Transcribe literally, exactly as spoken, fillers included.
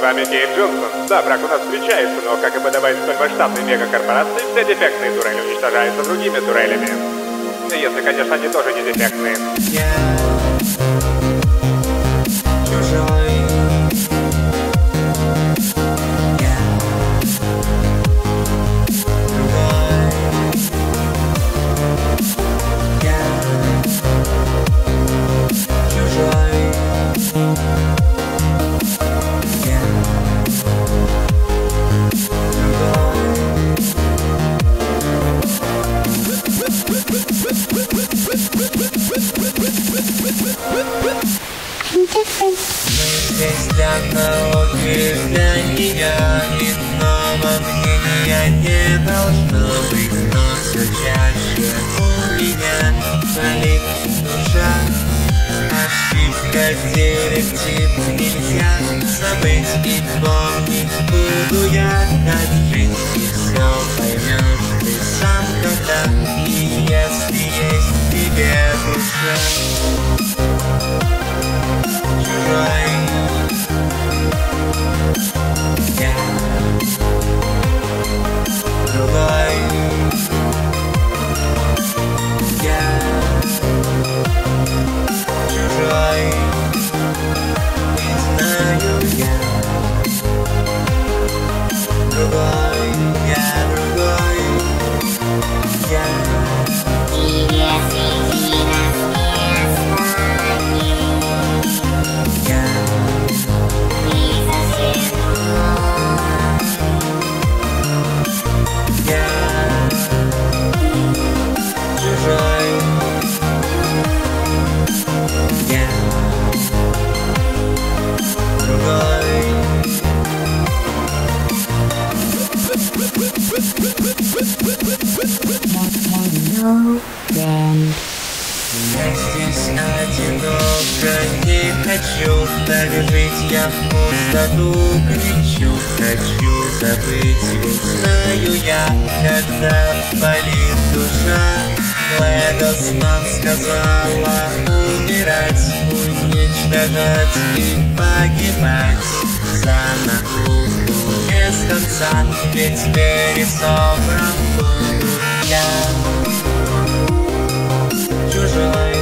вами Кейт Джонсон. Да, брак у нас встречается, но, как и подобает столь масштабной мегакорпорации, все дефектные турели уничтожаются другими турелями. Если, конечно, они тоже не дефектные. Мы здесь для науки, для нее, иного мнения не должно быть, но все чаще у меня болит душа. Ошибка директив нельзя забыть и помнить буду я от жизни. Все поймешь ты сам когда, и если есть в тебе душа. Я здесь одиноко, не хочу так жить, я в пустоту кричу. Хочу забыть, ведь знаю я, когда болит душа. Глэдис нам сказала умирать, уничтожать и погибать за науку без конца, ведь пересобран буду я. Чужой